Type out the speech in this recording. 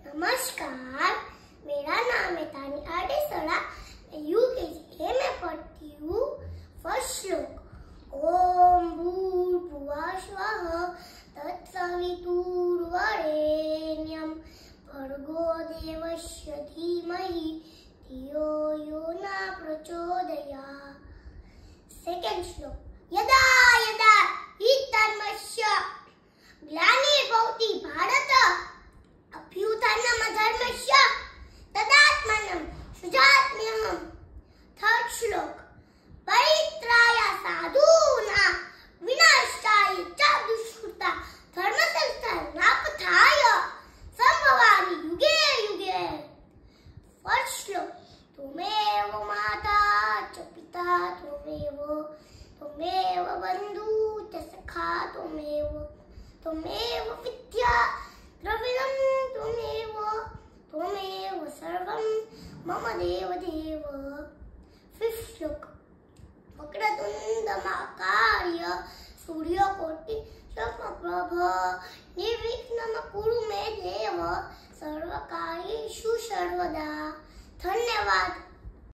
नमस्कार, मेरा नाम है तानिया डेसड़ा। यूकेजी में पढ़ती हूँ। फर्स्ट श्लोक। ओम भूर्भुवः स्वः तत्सवितुर्वरेण्यं भर्गो देवस्य धीमहि धियो यो न प्रचोदयात्। सेकंड श्लोक। यदा यदा हि धर्मस्य ग्लानिर्भवति भारत अभ्युत्थानमधर्मस्य तदात्मानं सृजाम्यहम्। थर्ड श्लोक। परित्राय साधूनां विनाशाय च दुष्कृतां धर्मसंस्थापनार्थाय संभवामि युगे युगे। फर्स्ट श्लोक। त्वमेव माता च पिता त्वमेव बन्धु च सखा त्वमेव विद्या द्रविणं त्वमेव सर्वं मम देवदेव। फिफ्थ श्लोक। वक्रतुण्डमहाकाय सूर्यकोटिसमप्रभ निर्विघ्नं कुरु मे देव सर्वकार्येषु सर्वदा। धन्यवाद।